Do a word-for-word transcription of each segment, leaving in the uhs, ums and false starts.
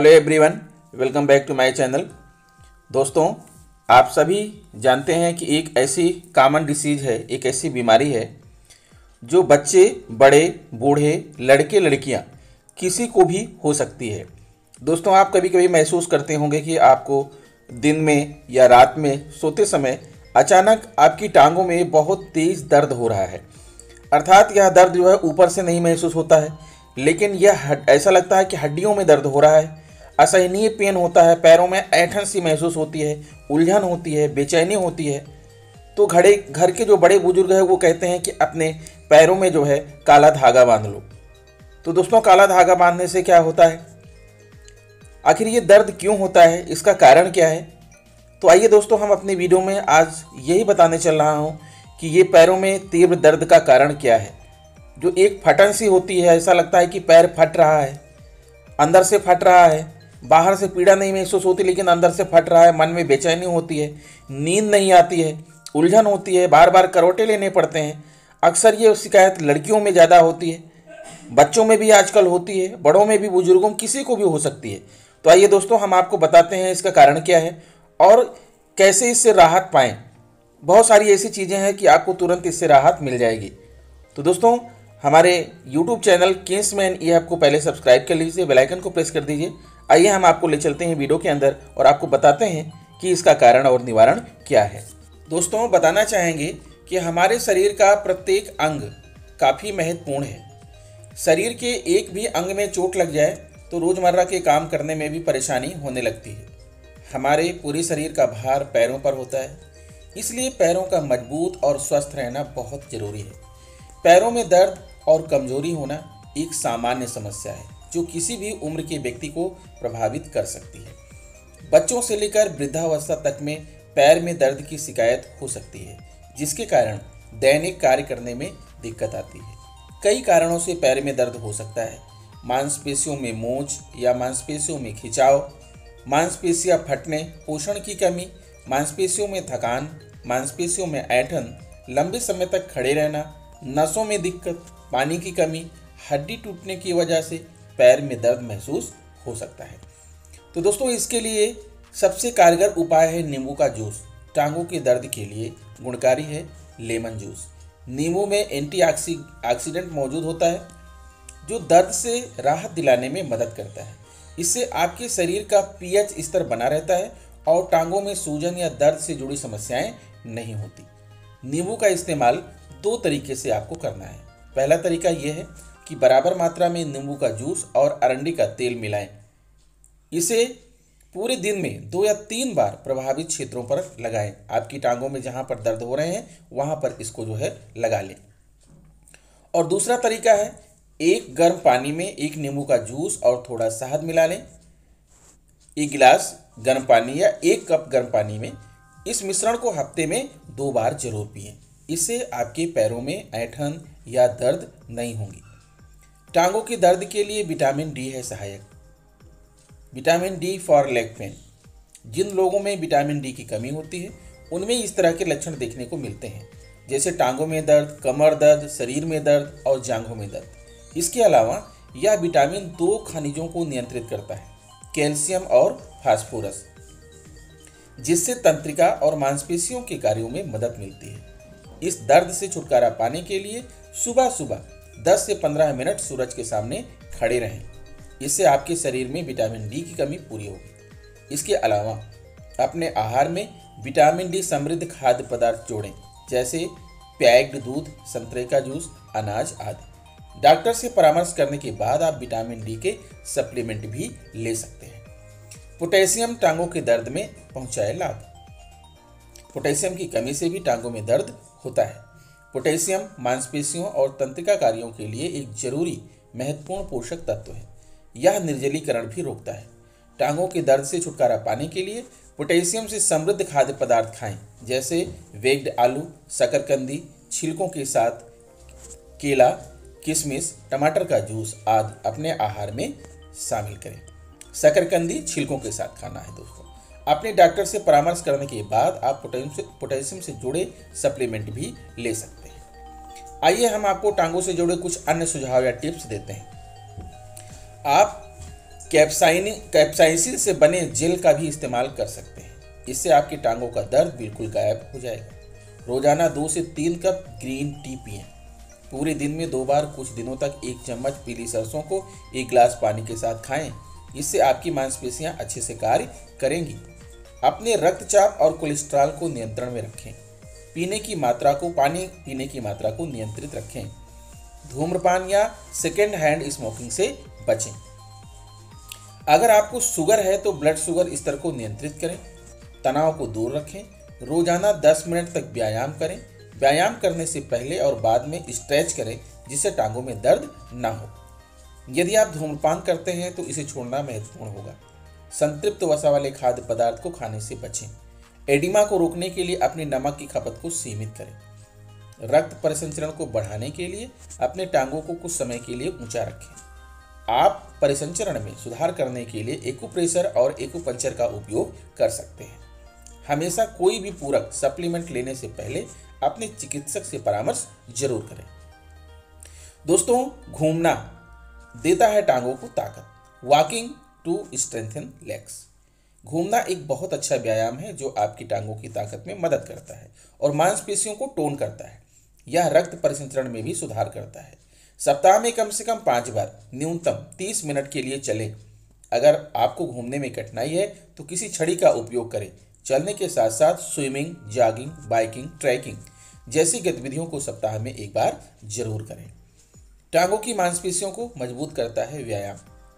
Hello everyone, welcome back to my channel. दोस्तों, आप सभी जानते हैं कि एक ऐसी कॉमन डिसीज़ है, एक ऐसी बीमारी है जो बच्चे, बड़े, बूढ़े, लड़के, लड़कियां किसी को भी हो सकती है। दोस्तों, आप कभी कभी महसूस करते होंगे कि आपको दिन में या रात में सोते समय अचानक आपकी टांगों में बहुत तेज़ दर्द हो रहा है। अर्थात यह दर्द जो है ऊपर से नहीं महसूस होता है, लेकिन यह ऐसा लगता है कि हड्डियों में दर्द हो रहा है। असहनीय पेन होता है, पैरों में ऐंठन सी महसूस होती है, उलझन होती है, बेचैनी होती है। तो घड़े घर के जो बड़े बुजुर्ग हैं वो कहते हैं कि अपने पैरों में जो है काला धागा बांध लो। तो दोस्तों, काला धागा बांधने से क्या होता है? आखिर ये दर्द क्यों होता है, इसका कारण क्या है? तो आइए दोस्तों, हम अपनी वीडियो में आज यही बताने चल रहा हूँ कि ये पैरों में तीव्र दर्द का कारण क्या है। जो एक फटन सी होती है, ऐसा लगता है कि पैर फट रहा है, अंदर से फट रहा है। बाहर से पीड़ा नहीं महसूस होती, लेकिन अंदर से फट रहा है। मन में बेचैनी होती है, नींद नहीं आती है, उलझन होती है, बार बार करवटे लेने पड़ते हैं। अक्सर ये शिकायत लड़कियों में ज़्यादा होती है, बच्चों में भी आजकल होती है, बड़ों में भी, बुजुर्गों में, किसी को भी हो सकती है। तो आइए दोस्तों, हम आपको बताते हैं इसका कारण क्या है और कैसे इससे राहत पाएँ। बहुत सारी ऐसी चीज़ें हैं कि आपको तुरंत इससे राहत मिल जाएगी। तो दोस्तों, हमारे यूट्यूब चैनल किंग्समैन ये आपको पहले सब्सक्राइब कर लीजिए, बेल आइकन को प्रेस कर दीजिए। आइए हम आपको ले चलते हैं वीडियो के अंदर और आपको बताते हैं कि इसका कारण और निवारण क्या है। दोस्तों, बताना चाहेंगे कि हमारे शरीर का प्रत्येक अंग काफ़ी महत्वपूर्ण है। शरीर के एक भी अंग में चोट लग जाए तो रोज़मर्रा के काम करने में भी परेशानी होने लगती है। हमारे पूरे शरीर का भार पैरों पर होता है, इसलिए पैरों का मजबूत और स्वस्थ रहना बहुत ज़रूरी है। पैरों में दर्द और कमजोरी होना एक सामान्य समस्या है जो किसी भी उम्र के व्यक्ति को प्रभावित कर सकती है। बच्चों से लेकर वृद्धावस्था तक में पैर में दर्द की शिकायत हो सकती है, जिसके कारण दैनिक कार्य करने में दिक्कत आती है। कई कारणों से पैर में दर्द हो सकता है। मांसपेशियों में मोच या मांसपेशियों में खिंचाव, मांसपेशियां फटने, पोषण की कमी, मांसपेशियों में थकान, मांसपेशियों में ऐंठन, लंबे समय तक खड़े रहना, नसों में दिक्कत, पानी की कमी, हड्डी टूटने की वजह से पैर में दर्द महसूस हो सकता है। तो दोस्तों, इसके लिए सबसे कारगर उपाय है नींबू का जूस। टांगों के दर्द के लिए गुणकारी है लेमन जूस। नींबू में एंटीऑक्सीडेंट मौजूद होता है जो दर्द से राहत दिलाने में मदद करता है। इससे आपके शरीर का पीएच स्तर बना रहता है और टांगों में सूजन या दर्द से जुड़ी समस्याएं नहीं होती। नींबू का इस्तेमाल दो तरीके से आपको करना है। पहला तरीका यह है कि बराबर मात्रा में नींबू का जूस और अरंडी का तेल मिलाएं। इसे पूरे दिन में दो या तीन बार प्रभावित क्षेत्रों पर लगाएं। आपकी टांगों में जहां पर दर्द हो रहे हैं वहां पर इसको जो है लगा लें। और दूसरा तरीका है, एक गर्म पानी में एक नींबू का जूस और थोड़ा शहद मिला लें। एक गिलास गर्म पानी या एक कप गर्म पानी में इस मिश्रण को हफ्ते में दो बार जरूर पिएं। इससे आपके पैरों में ऐंठन या दर्द नहीं होंगी। टांगों के दर्द के लिए विटामिन डी है सहायक। Vitamin D for leg pain. जिन लोगों में विटामिन डी की कमी होती है उनमें इस तरह के लक्षण देखने को मिलते हैं, जैसे टांगों में दर्द, कमर दर्द, शरीर में दर्द और जांघों में दर्द। इसके अलावा यह विटामिन दो खनिजों को नियंत्रित करता है, कैल्शियम और फास्फोरस, जिससे तंत्रिका और मांसपेशियों के कार्यों में मदद मिलती है। इस दर्द से छुटकारा पाने के लिए सुबह सुबह दस से पंद्रह मिनट सूरज के सामने खड़े रहें। इससे आपके शरीर में विटामिन डी की कमी पूरी होगी। इसके अलावा अपने आहार में विटामिन डी समृद्ध खाद्य पदार्थ जोड़ें, जैसे पैक्ड दूध, संतरे का जूस, अनाज आदि। डॉक्टर से परामर्श करने के बाद आप विटामिन डी के सप्लीमेंट भी ले सकते हैं। पोटेशियम टांगों के दर्द में पहुंचाए लाभ। पोटेशियम की कमी से भी टांगों में दर्द होता है। पोटेशियम मांसपेशियों और तंत्रिका कार्यों के लिए एक जरूरी महत्वपूर्ण पोषक तत्व है। यह निर्जलीकरण भी रोकता है। टांगों के दर्द से छुटकारा पाने के लिए पोटेशियम से समृद्ध खाद्य पदार्थ खाएं, जैसे वेग्ड आलू, शकरकंदी, छिलकों के साथ केला, किशमिश, टमाटर का जूस आदि अपने आहार में शामिल करें। शकरकंदी छिलकों के साथ खाना है दोस्तों। अपने डॉक्टर से परामर्श करने के बाद आप पोटेशियम से पोटेशियम से जुड़े सप्लीमेंट भी ले सकते हैं। आइए हम आपको टांगों से जुड़े कुछ अन्य सुझाव या टिप्स देते हैं। आप कैप्साइन कैप्साइसिन से बने जेल का भी इस्तेमाल कर सकते हैं। इससे आपकी टांगों का दर्द बिल्कुल गायब हो जाएगा। रोजाना दो से तीन कप ग्रीन टी पिएं। पूरे दिन में दो बार कुछ दिनों तक एक चम्मच पीली सरसों को एक गिलास पानी के साथ खाएं। इससे आपकी मांसपेशियां अच्छे से कार्य करेंगी। अपने रक्तचाप और कोलेस्ट्रॉल को नियंत्रण में रखें। पीने की मात्रा को पानी पीने की मात्रा को नियंत्रित रखें। धूम्रपान या सेकेंड हैंड स्मोकिंग से बचें। अगर आपको शुगर है तो ब्लड शुगर स्तर को नियंत्रित करें। तनाव को दूर रखें। रोजाना दस मिनट तक व्यायाम करें। व्यायाम करने से पहले और बाद में स्ट्रेच करें जिससे टांगों में दर्द ना हो। यदि आप धूम्रपान करते हैं तो इसे छोड़ना महत्वपूर्ण होगा। संतृप्त वसा वाले खाद्य पदार्थ को खाने से बचें। एडिमा को रोकने के लिए अपनी नमक की खपत को सीमित करें। रक्त परिसंचरण को बढ़ाने के लिए अपने टांगों को कुछ समय के लिए ऊंचा रखें। आप परिसंचरण में सुधार करने के लिए एक्यूप्रेशर और एक्यूपंक्चर का उपयोग कर सकते हैं। हमेशा कोई भी पूरक सप्लीमेंट लेने से पहले अपने चिकित्सक से परामर्श जरूर करें। दोस्तों, घूमना देता है टांगों को ताकत। Walking to strengthen legs. घूमना एक बहुत अच्छा व्यायाम है जो आपकी टांगों की ताकत में मदद करता है और मांसपेशियों को टोन करता है। यह रक्त परिसंचरण में भी सुधार करता है। सप्ताह में कम से कम पाँच बार न्यूनतम तीस मिनट के लिए चलें। अगर आपको घूमने में कठिनाई है तो किसी छड़ी का उपयोग करें। चलने के साथ साथ स्विमिंग, जॉगिंग, बाइकिंग, ट्रैकिंग जैसी गतिविधियों को सप्ताह में एक बार जरूर करें। टांगों की मांसपेशियों को मजबूत करता है व्यायाम।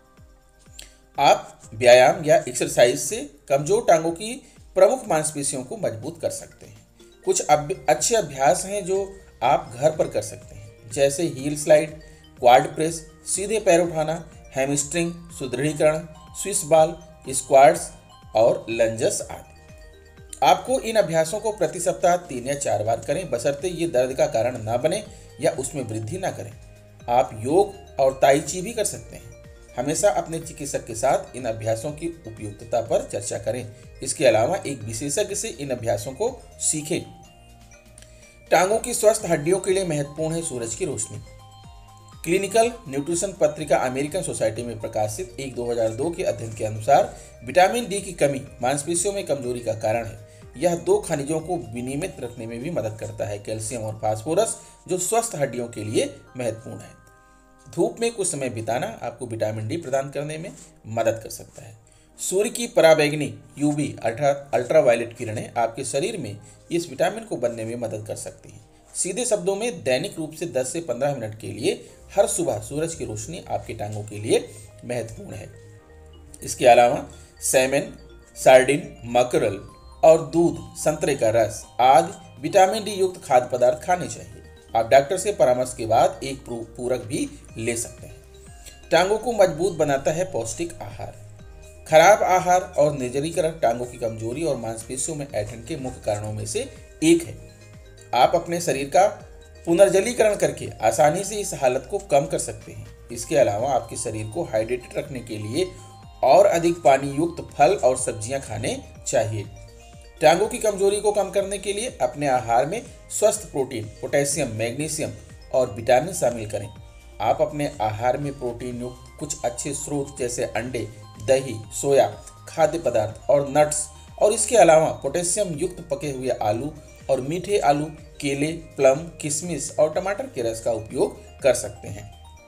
आप व्यायाम या एक्सरसाइज से कमजोर टांगों की प्रमुख मांसपेशियों को मजबूत कर सकते हैं। कुछ अच्छे अभ्यास हैं जो आप घर पर कर सकते हैं, जैसे हील स्लाइड, क्वाड प्रेस, सीधे पैर उठाना, हैमस्ट्रिंग, सुदृढ़ीकरण, स्विस बॉल, स्क्वाट्स और लंजस आदि। आपको इन अभ्यासों को प्रति सप्ताह तीन या चार बार करें, बशर्ते ये दर्द का कारण ना बने या उसमें वृद्धि ना करें। आप योग और ताई ची भी कर सकते हैं। हमेशा अपने चिकित्सक के साथ इन अभ्यासों की उपयुक्तता पर चर्चा करें। इसके अलावा एक विशेषज्ञ से इन अभ्यासों को सीखें। टांगों की स्वस्थ हड्डियों के लिए महत्वपूर्ण है सूरज की रोशनी। क्लिनिकल न्यूट्रिशन पत्रिका अमेरिकन सोसाइटी में प्रकाशित एक दो हज़ार दो के अध्ययन के अनुसार विटामिन डी की कमी मांसपेशियों में कमजोरी का कारण है। यह दो खनिजों को विनियमित रखने में भी मदद करता है, कैल्शियम और फास्फोरस, जो स्वस्थ हड्डियों के लिए महत्वपूर्ण है। धूप में कुछ समय बिताना आपको विटामिन डी प्रदान करने में मदद कर सकता है। सूर्य की पराबैंगनी यूवी अर्थात अल्ट्रावायलेट किरणें आपके शरीर में इस विटामिन को बनने में मदद कर सकती हैं। सीधे शब्दों में दैनिक रूप से दस से पंद्रह मिनट के लिए हर सुबह सूरज की रोशनी आपकी टांगों के लिए महत्वपूर्ण है। इसके अलावा सैमन, सार्डिन, मकरल और दूध, संतरे का रस आदि विटामिन डी युक्त खाद्य पदार्थ खाने चाहिए। आप डॉक्टर से परामर्श के बाद एक पूरक भी ले सकते हैं। टांगों को मजबूत बनाता है पौष्टिक आहार। खराब आहार और निर्जलीकरण टांगों की कमजोरी और मांसपेशियों में ऐंठन के मुख्य कारणों में से एक है। आप अपने शरीर का पुनर्जलीकरण करके आसानी से इस हालत को कम कर सकते हैं। इसके अलावा आपके शरीर को हाइड्रेटेड रखने के लिए और अधिक पानी युक्त फल और सब्जियां खाने चाहिए। टांगों की कमजोरी को कम करने के लिए अपने आहार में स्वस्थ प्रोटीन, पोटेशियम, मैग्नीशियम और विटामिन शामिल करें। आप अपने आहार में प्रोटीन युक्त कुछ अच्छे स्रोत जैसे अंडे, दही, सोया, खाद्य पदार्थ और नट्स और इसके अलावा पोटेशियम युक्त पके हुए आलू और मीठे आलू, केले, प्लम, किशमिश और टमाटर के रस का उपयोग कर सकते हैं।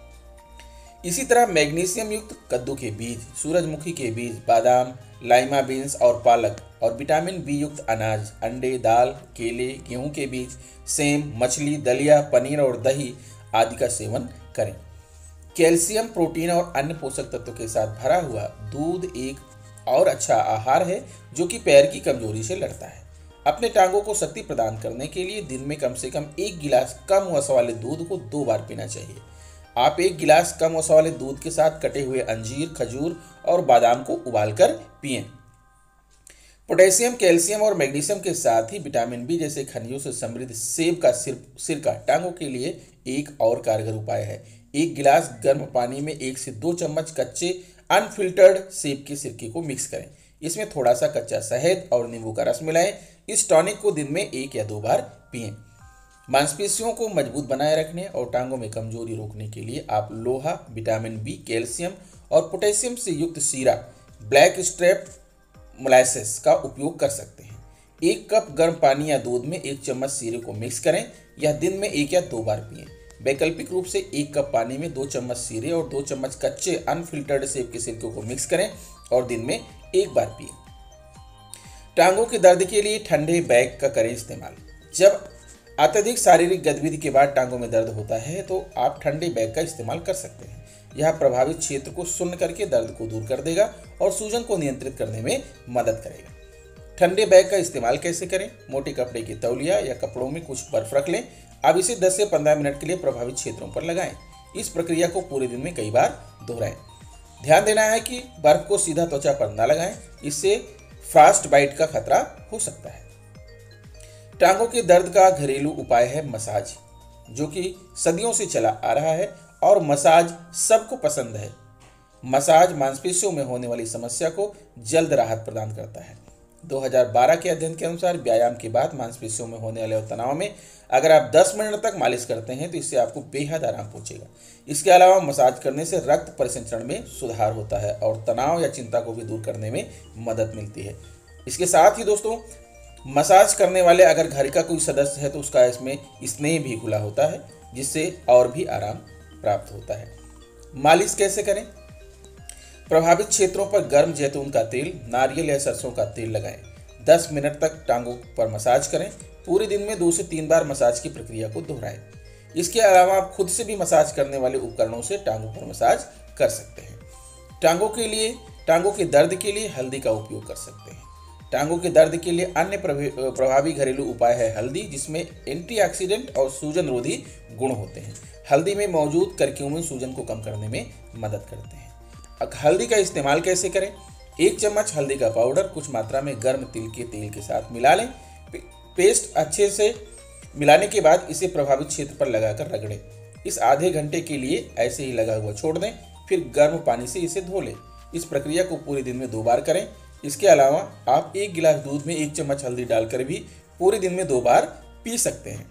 इसी तरह मैग्नीशियम युक्त कद्दू के बीज, सूरजमुखी के बीज, बादाम, लाइमा बीन्स और पालक और विटामिन बी युक्त अनाज, अंडे, दाल, केले, गेहूं के बीज, सेम, मछली, दलिया, पनीर और दही आदि का सेवन करें। कैल्शियम, प्रोटीन और अन्य पोषक तत्वों के साथ भरा हुआ दूध एक और अच्छा आहार है जो कि पैर की कमजोरी से लड़ता है। अपने टांगों को शक्ति प्रदान करने के लिए दिन में कम से कम एक गिलास कम वसा वाले दूध को दो बार पीना चाहिए। आप एक गिलास कम वसा वाले दूध के साथ कटे हुए अंजीर, खजूर और बादाम को उबालकर पिएं। पोटेशियम, कैल्शियम और मैग्नीशियम के साथ ही विटामिन बी जैसे खनिजों से समृद्ध सेब का सिरका टांगों के लिए एक और कारगर उपाय है। एक गिलास गर्म पानी में एक से दो चम्मच कच्चे अनफिल्टर्ड सेब के सिरके को मिक्स करें। इसमें थोड़ा सा कच्चा शहद और नींबू का रस मिलाएं। इस टॉनिक को दिन में एक या दो बार पिएं। मांसपेशियों को मजबूत बनाए रखने और टांगों में कमजोरी रोकने के लिए आप लोहा, विटामिन बी, कैल्शियम और पोटेशियम से युक्त शीरा ब्लैक स्ट्रेप मोलासेस का उपयोग कर सकते हैं। एक कप गर्म पानी या दूध में एक चम्मच शीरे को मिक्स करें। यह दिन में एक या दो बार पिएं। वैकल्पिक रूप से एक कप पानी में दो चम्मच शीरे और दो चम्मच कच्चे अनफिल्टर्ड सेब के सिरके को मिक्स करें और दिन में एक बार पिएं। टांगों के दर्द के लिए ठंडे बैग का करें इस्तेमाल। जब अत्यधिक शारीरिक गतिविधि के बाद टांगों में दर्द होता है तो आप ठंडे बैग का इस्तेमाल कर सकते हैं। यह प्रभावित क्षेत्र को शून्य करके दर्द को दूर कर देगा और सूजन को नियंत्रित करने में मदद करेगा। ठंडे बैग का इस्तेमाल कैसे करें? मोटे कपड़े की तौलिया या कपड़ों में कुछ बर्फ रख लें। अब इसे दस से पंद्रह मिनट के लिए प्रभावित क्षेत्रों पर लगाएं। इस प्रक्रिया को पूरे दिन में कई बार दोहराएं। ध्यान देना है कि बर्फ को सीधा त्वचा पर न लगाएं, इससे फ्रॉस्ट बाइट का खतरा हो सकता है। टांगों के दर्द का घरेलू उपाय है मसाज, जो कि सदियों से चला आ रहा है और मसाज सबको पसंद है। मसाज मांसपेशियों में होने वाली समस्या को जल्द राहत प्रदान करता है। दो हज़ार बारह के अध्ययन के अनुसार व्यायाम के बाद मांसपेशियों में होने वाले तनाव में अगर आप दस मिनट तक मालिश करते हैं तो इससे आपको बेहद आराम पहुंचेगा। इसके अलावा मसाज करने से रक्त परिसंचरण में सुधार होता है और तनाव या चिंता को भी दूर करने में मदद मिलती है। इसके साथ ही दोस्तों, मसाज करने वाले अगर घर का कोई सदस्य है तो उसका इसमें स्नेह भी घुला होता है, जिससे और भी आराम प्राप्त होता है। मालिश कैसे करें? प्रभावित क्षेत्रों पर गर्म जैतून का तेल, नारियल या सरसों का तेल लगाएं। दस मिनट तक टांगों पर मसाज करें। पूरे दिन में दो से तीन बार मसाज की प्रक्रिया को दोहराएं। इसके अलावा आप खुद से भी मसाज करने वाले उपकरणों से टांगों पर मसाज कर सकते हैं। टांगों के लिए टांगों के दर्द के लिए हल्दी का उपयोग कर सकते हैं। टांगों के दर्द के लिए अन्य प्रभावी घरेलू उपाय है हल्दी, जिसमें एंटीऑक्सीडेंट और सूजन रोधी गुण होते हैं। हल्दी में मौजूद करक्यूमिन सूजन को कम करने में मदद करते हैं। अब हल्दी का इस्तेमाल कैसे करें? एक चम्मच हल्दी का पाउडर कुछ मात्रा में गर्म तिल के तेल के साथ मिला लें। पेस्ट अच्छे से मिलाने के बाद इसे प्रभावित क्षेत्र पर लगाकर रगड़ें। इस आधे घंटे के लिए ऐसे ही लगा हुआ छोड़ दें, फिर गर्म पानी से इसे धो लें। इस प्रक्रिया को पूरे दिन में दो बार करें। इसके अलावा आप एक गिलास दूध में एक चम्मच हल्दी डालकर भी पूरे दिन में दो बार पी सकते हैं।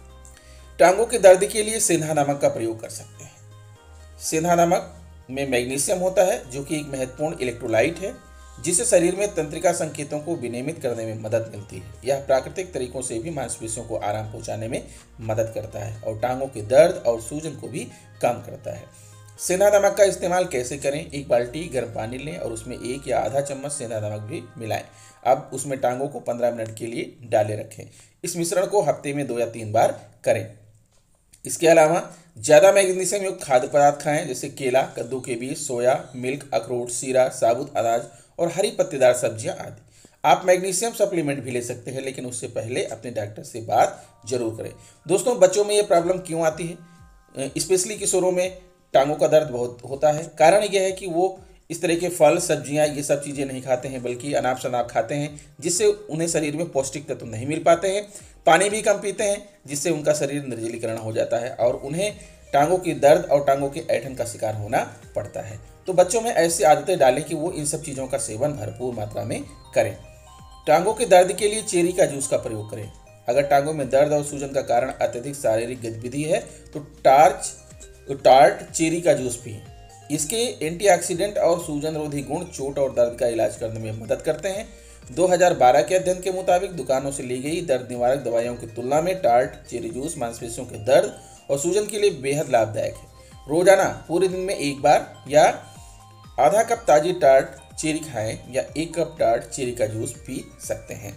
टांगों के दर्द के लिए सेंधा नमक का प्रयोग कर सकते हैं। सेंधा नमक में मैग्नीशियम होता है, जो कि एक महत्वपूर्ण इलेक्ट्रोलाइट है, जिससे शरीर में तंत्रिका संकेतों को विनियमित करने में मदद मिलती है। यह प्राकृतिक तरीकों से भी मांसपेशियों को आराम पहुंचाने में मदद करता है और टांगों के दर्द और सूजन को भी कम करता है। सेंधा नमक का इस्तेमाल कैसे करें? एक बाल्टी गर्म पानी लें और उसमें एक या आधा चम्मच सेंधा नमक भी मिलाएं। अब उसमें टांगों को पंद्रह मिनट के लिए डाले रखें। इस मिश्रण को हफ्ते में दो या तीन बार करें। इसके अलावा ज़्यादा मैग्नीशियम युक्त खाद्य पदार्थ खाएं, जैसे केला, कद्दू के बीज, सोया, मिल्क, अखरोट, सीरा, साबुत अनाज और हरी पत्तेदार सब्जियां आदि। आप मैग्नीशियम सप्लीमेंट भी ले सकते हैं, लेकिन उससे पहले अपने डॉक्टर से बात जरूर करें। दोस्तों, बच्चों में ये प्रॉब्लम क्यों आती है? स्पेशली किशोरों में टांगों का दर्द बहुत होता है। कारण यह है कि वो इस तरह के फल, सब्जियां, ये सब चीज़ें नहीं खाते हैं, बल्कि अनाप शनाप खाते हैं, जिससे उन्हें शरीर में पौष्टिक तत्व नहीं मिल पाते हैं। पानी भी कम पीते हैं, जिससे उनका शरीर निर्जलीकरण हो जाता है और उन्हें टांगों की दर्द और टांगों के ऐंठन का शिकार होना पड़ता है। तो बच्चों में ऐसी आदतें डालें कि वो इन सब चीज़ों का सेवन भरपूर मात्रा में करें। टांगों के दर्द के लिए चेरी का जूस का प्रयोग करें। अगर टांगों में दर्द और सूजन का कारण अत्यधिक शारीरिक गतिविधि है तो टार्च टार्ट चेरी का जूस पिएं। इसके एंटीऑक्सीडेंट और सूजन रोधी गुण चोट और दर्द का इलाज करने में मदद करते हैं। दो हज़ार बारह के अध्ययन के मुताबिक दुकानों से ली गई दर्द निवारक दवाइयों की तुलना में टार्ट चेरी जूस मांसपेशियों के दर्द और सूजन के लिए बेहद लाभदायक है। रोजाना पूरे दिन में एक बार या आधा कप ताजी टार्ट चेरी खाएं या एक कप टार्ट चेरी का जूस पी सकते हैं।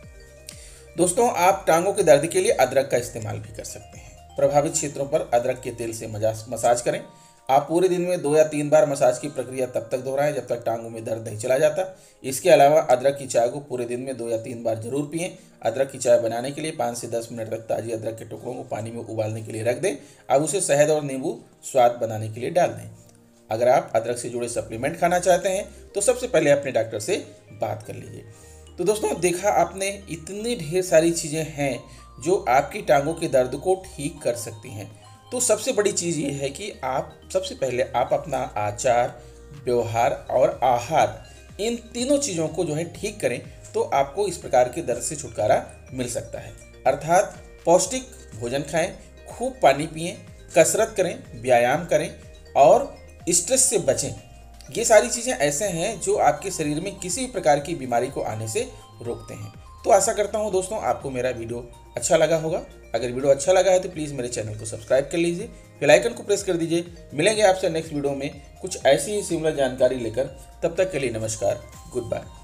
दोस्तों, आप टांगों के दर्द के लिए अदरक का इस्तेमाल भी कर सकते हैं। प्रभावित क्षेत्रों पर अदरक के तेल से मसाज करें। आप पूरे दिन में दो या तीन बार मसाज की प्रक्रिया तब तक दोहराएं जब तक टांगों में दर्द नहीं चला जाता। इसके अलावा अदरक की चाय को पूरे दिन में दो या तीन बार जरूर पिएं। अदरक की चाय बनाने के लिए पाँच से दस मिनट तक ताजी अदरक के टुकड़ों को पानी में उबालने के लिए रख दें। अब उसे शहद और नींबू स्वाद बनाने के लिए डाल दें। अगर आप अदरक से जुड़े सप्लीमेंट खाना चाहते हैं तो सबसे पहले अपने डॉक्टर से बात कर लीजिए। तो दोस्तों, देखा आपने, इतनी ढेर सारी चीज़ें हैं जो आपकी टांगों के दर्द को ठीक कर सकती हैं। तो सबसे बड़ी चीज़ ये है कि आप सबसे पहले आप अपना आचार, व्यवहार और आहार, इन तीनों चीज़ों को जो है ठीक करें तो आपको इस प्रकार के दर्द से छुटकारा मिल सकता है। अर्थात पौष्टिक भोजन खाएं, खूब पानी पिएं, कसरत करें, व्यायाम करें और स्ट्रेस से बचें। ये सारी चीज़ें ऐसे हैं जो आपके शरीर में किसी भी प्रकार की बीमारी को आने से रोकते हैं। तो आशा करता हूँ दोस्तों आपको मेरा वीडियो अच्छा लगा होगा। अगर वीडियो अच्छा लगा है तो प्लीज़ मेरे चैनल को सब्सक्राइब कर लीजिए, बेल आइकन को प्रेस कर दीजिए। मिलेंगे आपसे नेक्स्ट वीडियो में कुछ ऐसी ही सिमिलर जानकारी लेकर। तब तक के लिए नमस्कार, गुड बाय।